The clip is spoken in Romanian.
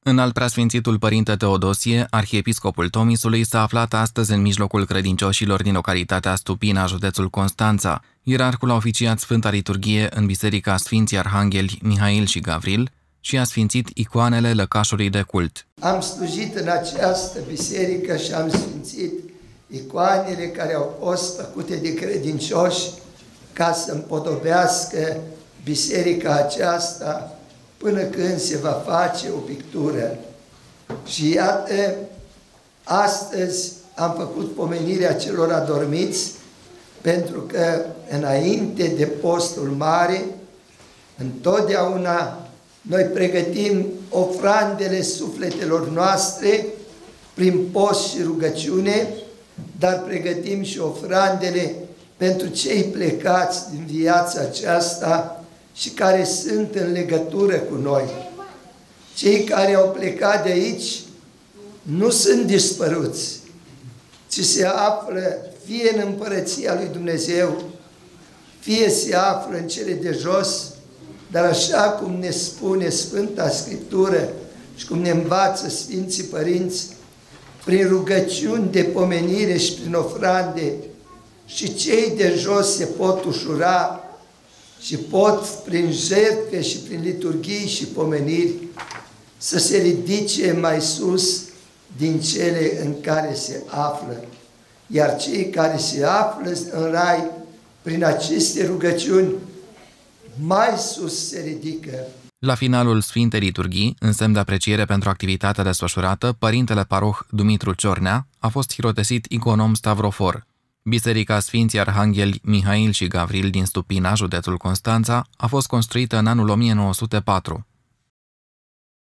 Înalt preasfințitul Părinte Teodosie, arhiepiscopul Tomisului, s-a aflat astăzi în mijlocul credincioșilor din localitatea Stupina, județul Constanța. Ierarhul a oficiat Sfânta Liturghie în Biserica Sfinții Arhangheli Mihail și Gavril și a sfințit icoanele lăcașului de cult. Am slujit în această biserică și am sfințit icoanele care au fost făcute de credincioși ca să împodobească biserica aceasta până când se va face o pictură. Și iată, astăzi am făcut pomenirea celor adormiți, pentru că înainte de postul mare, întotdeauna noi pregătim ofrandele sufletelor noastre prin post și rugăciune, dar pregătim și ofrandele pentru cei plecați din viața aceasta și care sunt în legătură cu noi. Cei care au plecat de aici nu sunt dispăruți, ci se află fie în împărăția lui Dumnezeu, fie se află în cele de jos, dar așa cum ne spune Sfânta Scriptură și cum ne învață Sfinții Părinți, prin rugăciuni de pomenire și prin ofrande, și cei de jos se pot ușura și pot, prin jertfe și prin liturghii și pomeniri, să se ridice mai sus din cele în care se află. Iar cei care se află în rai, prin aceste rugăciuni, mai sus se ridică. La finalul Sfintei Liturghii, în semn de apreciere pentru activitatea desfășurată, Părintele Paroh Dumitru Ciornea a fost hirotesit iconom stavrofor. Biserica Sfinții Arhangheli Mihail și Gavril din Stupina, județul Constanța, a fost construită în anul 1904.